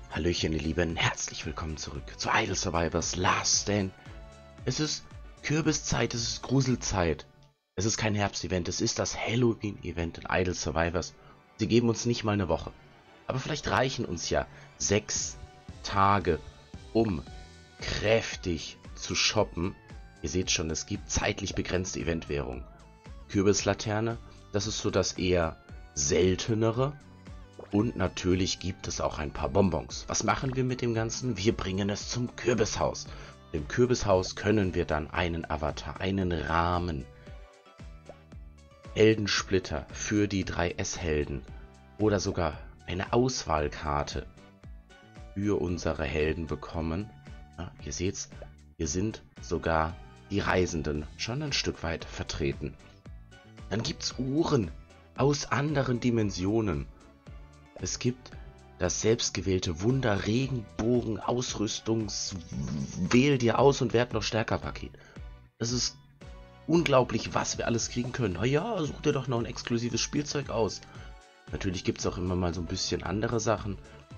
Hallöchen, ihr Lieben, herzlich willkommen zurück zu Idle Survivors Last Stand. Es ist Kürbiszeit, es ist Gruselzeit. Es ist kein Herbst-Event, es ist das Halloween-Event in Idle Survivors. Sie geben uns nicht mal eine Woche. Aber vielleicht reichen uns ja 6 Tage, um kräftig zu shoppen. Ihr seht schon, es gibt zeitlich begrenzte Eventwährung. Kürbislaterne, das ist so das eher seltenere. Und natürlich gibt es auch ein paar Bonbons. Was machen wir mit dem Ganzen? Wir bringen es zum Kürbishaus. Im Kürbishaus können wir dann einen Avatar, einen Rahmen, Heldensplitter für die 3S-Helden oder sogar eine Auswahlkarte für unsere Helden bekommen. Ja, ihr seht's, hier sind sogar die Reisenden schon ein Stück weit vertreten. Dann gibt's Uhren aus anderen Dimensionen. Es gibt das selbstgewählte Wunder Regenbogen Ausrüstungs Wähl dir aus und werd noch stärker Paket. Es ist unglaublich, was wir alles kriegen können. Na ja, such dir doch noch ein exklusives Spielzeug aus. Natürlich gibt es auch immer mal so ein bisschen andere Sachen,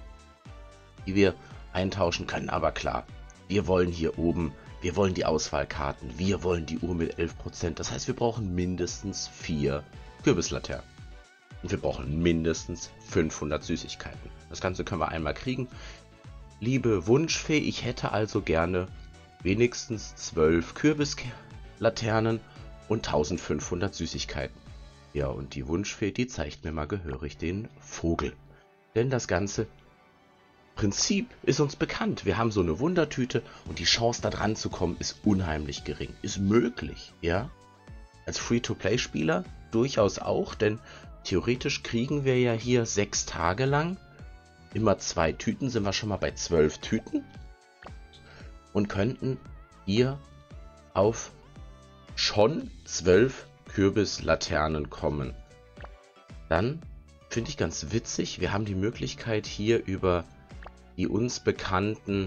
die wir eintauschen können. Aber klar, wir wollen hier oben, wir wollen die Auswahlkarten, wir wollen die Uhr mit 11%. Das heißt, wir brauchen mindestens 4 Kürbislaternen. Und wir brauchen mindestens 500 Süßigkeiten. Das Ganze können wir einmal kriegen. Liebe Wunschfee, ich hätte also gerne wenigstens 12 Kürbislaternen und 1500 Süßigkeiten. Ja, und die Wunschfee, die zeigt mir mal gehörig den Vogel. Denn das ganze Prinzip ist uns bekannt. Wir haben so eine Wundertüte und die Chance da dran zu kommen ist unheimlich gering. Ist möglich, ja. Als Free-to-Play-Spieler durchaus auch, denn theoretisch kriegen wir ja hier 6 Tage lang immer 2 Tüten, sind wir schon mal bei 12 Tüten und könnten hier auf schon 12 Kürbislaternen kommen. Dann finde ich ganz witzig, wir haben die Möglichkeit hier über die uns bekannten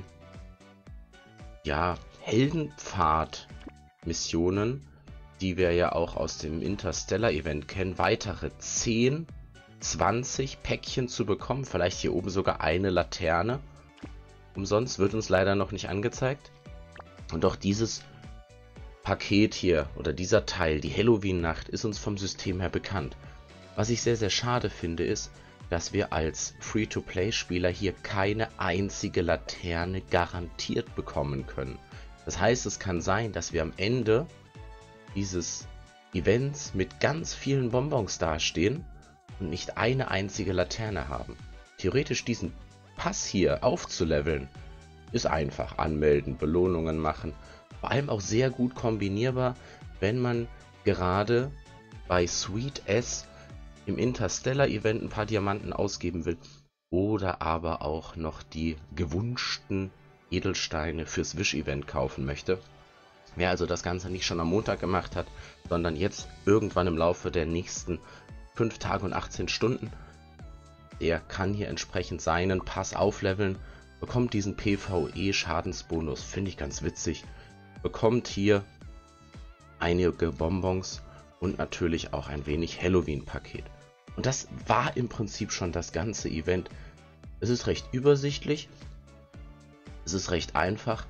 Heldenpfad-Missionen, die wir ja auch aus dem Interstellar-Event kennen, weitere 10, 20 Päckchen zu bekommen. Vielleicht hier oben sogar eine Laterne. Umsonst wird uns leider noch nicht angezeigt. Und auch dieses Paket hier oder dieser Teil, die Halloween-Nacht, ist uns vom System her bekannt. Was ich sehr, sehr schade finde, ist, dass wir als Free-to-Play-Spieler hier keine einzige Laterne garantiert bekommen können. Das heißt, es kann sein, dass wir am Ende dieses Events mit ganz vielen Bonbons dastehen und nicht eine einzige Laterne haben. Theoretisch diesen Pass hier aufzuleveln ist einfach. Anmelden, Belohnungen machen. Vor allem auch sehr gut kombinierbar, wenn man gerade bei Sweet S im Interstellar-Event ein paar Diamanten ausgeben will oder aber auch noch die gewünschten Edelsteine fürs Wish-Event kaufen möchte. Wer also das Ganze nicht schon am Montag gemacht hat, sondern jetzt irgendwann im Laufe der nächsten 5 Tage und 18 Stunden, der kann hier entsprechend seinen Pass aufleveln, bekommt diesen PvE-Schadensbonus, finde ich ganz witzig, bekommt hier einige Bonbons und natürlich auch ein wenig Halloween-Paket. Und das war im Prinzip schon das ganze Event. Es ist recht übersichtlich, es ist recht einfach.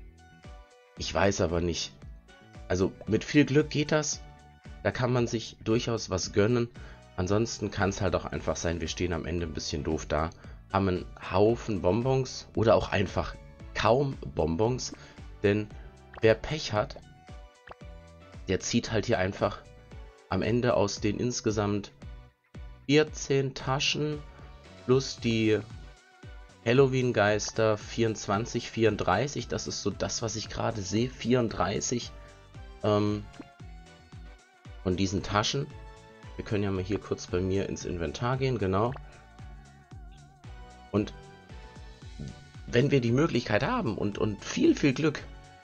Ich weiß aber nicht, also mit viel Glück geht das, da kann man sich durchaus was gönnen, ansonsten kann es halt auch einfach sein, wir stehen am Ende ein bisschen doof da, haben einen Haufen Bonbons oder auch einfach kaum Bonbons, denn wer Pech hat, der zieht halt hier einfach am Ende aus den insgesamt 14 Taschen plus die Halloween-Geister 24, 34, das ist so das, was ich gerade sehe, 34 von diesen Taschen. Wir können ja mal hier kurz bei mir ins Inventar gehen, genau. Und wenn wir die Möglichkeit haben und viel, viel Glück,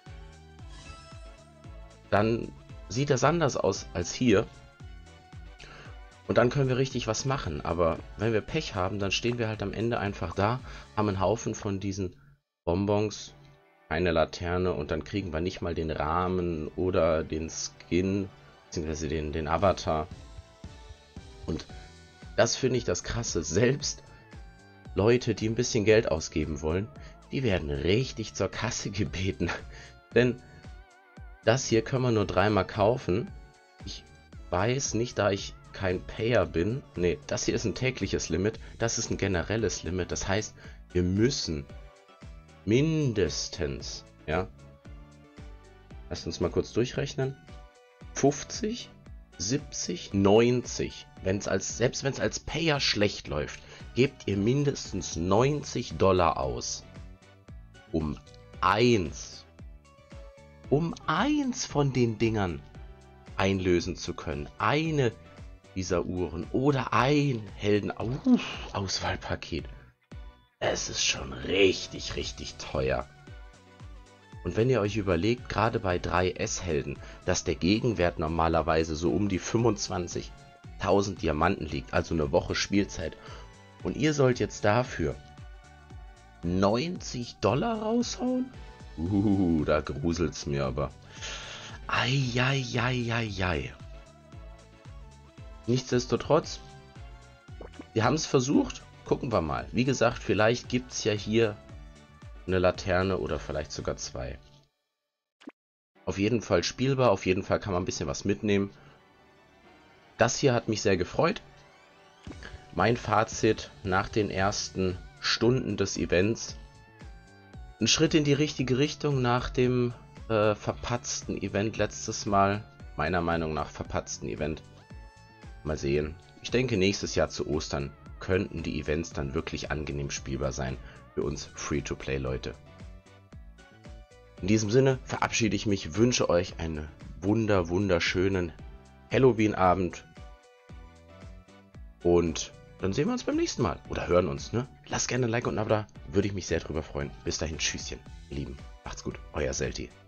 dann sieht das anders aus als hier. Und dann können wir richtig was machen, aber wenn wir Pech haben, dann stehen wir halt am Ende einfach da, haben einen Haufen von diesen Bonbons, eine Laterne und dann kriegen wir nicht mal den Rahmen oder den Skin, beziehungsweise den Avatar. Und das finde ich das Krasse. Selbst Leute, die ein bisschen Geld ausgeben wollen, die werden richtig zur Kasse gebeten. Denn das hier können wir nur 3-mal kaufen. Ich weiß nicht, da ich kein Payer bin. Ne, das hier ist ein tägliches Limit. Das ist ein generelles Limit. Das heißt, wir müssen mindestens, ja, lasst uns mal kurz durchrechnen, 50, 70, 90. Selbst wenn es als Payer schlecht läuft, gebt ihr mindestens $90 aus, um eins von den Dingern einlösen zu können. Eine dieser Uhren oder ein Helden-Auswahlpaket. Es ist schon richtig, richtig teuer. Und wenn ihr euch überlegt, gerade bei 3S-Helden, dass der Gegenwert normalerweise so um die 25.000 Diamanten liegt, also eine Woche Spielzeit, und ihr sollt jetzt dafür $90 raushauen? Da gruselt's mir aber. Eieieiei. Nichtsdestotrotz, wir haben es versucht. Gucken wir mal. Wie gesagt, vielleicht gibt es ja hier eine Laterne oder vielleicht sogar 2. Auf jeden Fall spielbar, auf jeden Fall kann man ein bisschen was mitnehmen. Das hier hat mich sehr gefreut. Mein Fazit nach den ersten Stunden des Events: ein Schritt in die richtige Richtung nach dem verpatzten Event letztes Mal. Meiner Meinung nach verpatzten Event. Mal sehen. Ich denke, nächstes Jahr zu Ostern könnten die Events dann wirklich angenehm spielbar sein für uns Free-to-Play-Leute. In diesem Sinne verabschiede ich mich, wünsche euch einen wunderschönen Halloween-Abend und dann sehen wir uns beim nächsten Mal oder hören uns, ne? Lasst gerne ein Like und ein Abo da, würde ich mich sehr drüber freuen. Bis dahin, tschüsschen, ihr Lieben, macht's gut, euer Selti.